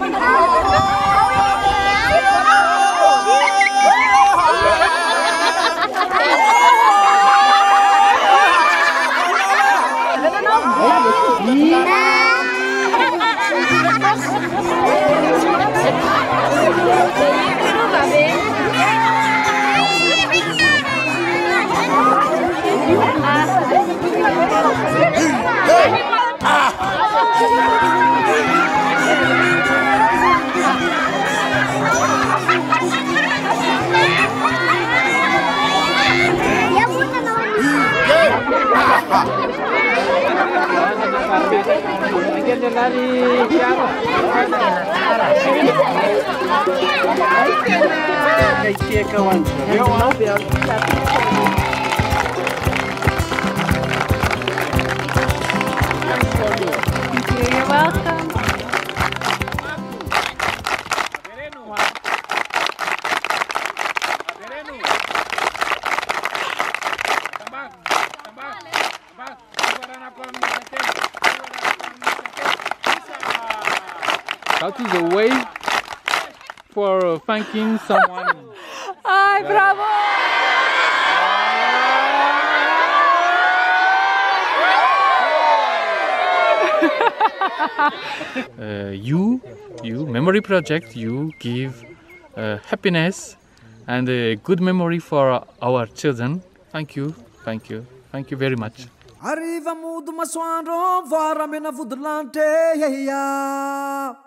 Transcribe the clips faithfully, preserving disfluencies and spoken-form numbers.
You're welcome. That is a way for thanking someone. Ay, bravo! uh, you, you, Memory Project, you give uh, happiness and a good memory for our children. Thank you, thank you, thank you very much. Arriva mudo masoandro vara mena vudlante ya.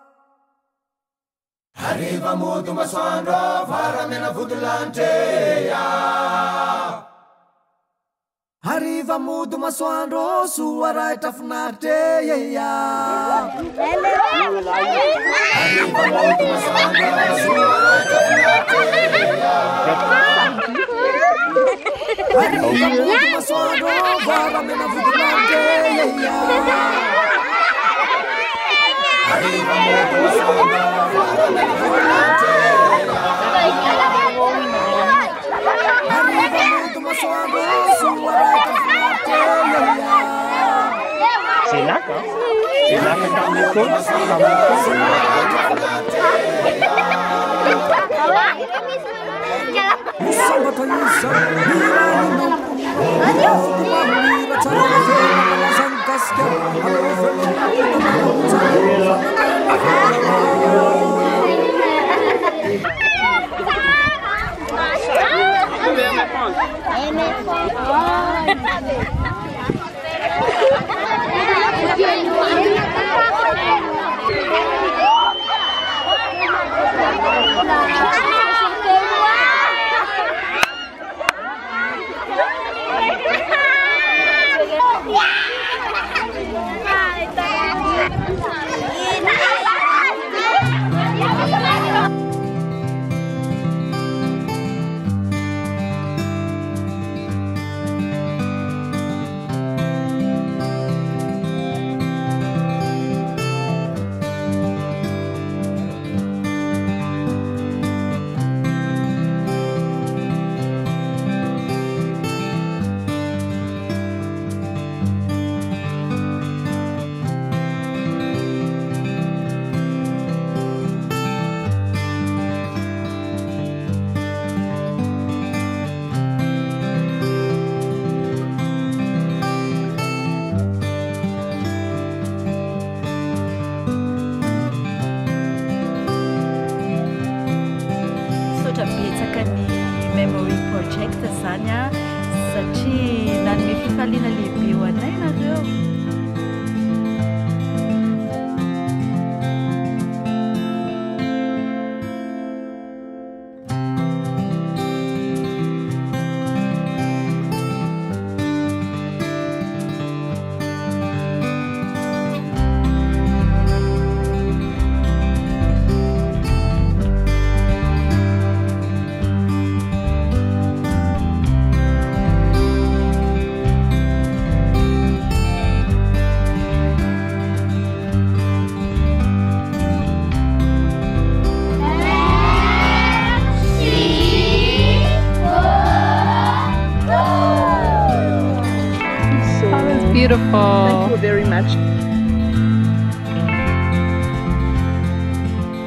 Arriva mudo masoandro vara mena vudlante ya. Arriva mudo masoandro suara tafnate ya. Arriva mudo masoandro suara tafnate ya. Arriva mudo masoandro vara mena vudlante ya. Arriva mudo masoandro vara mena vudlante ya. Arriva mudo masoandro suara tafnate ya. Silakan, silakan kami pun Memory Project sana satria na nimefifaliana lehibe eo anay nareo. Beautiful. Thank you very much.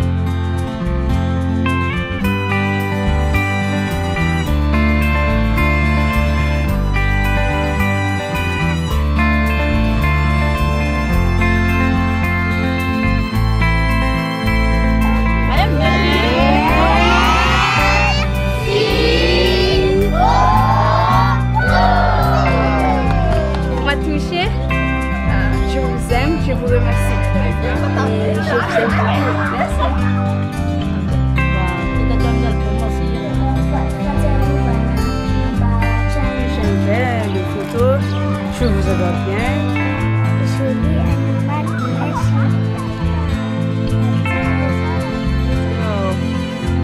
m'a touchée. Euh, je vous aime, je vous remercie. Et je vous aime beaucoup. Merci. J'aime bien les photos. Je vous adore bien.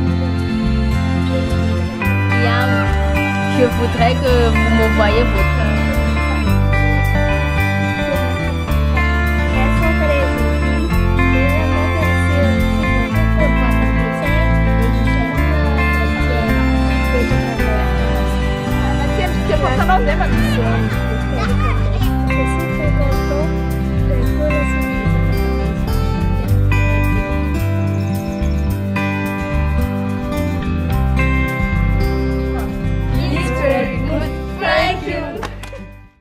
Je voudrais que vous m'envoyiez votre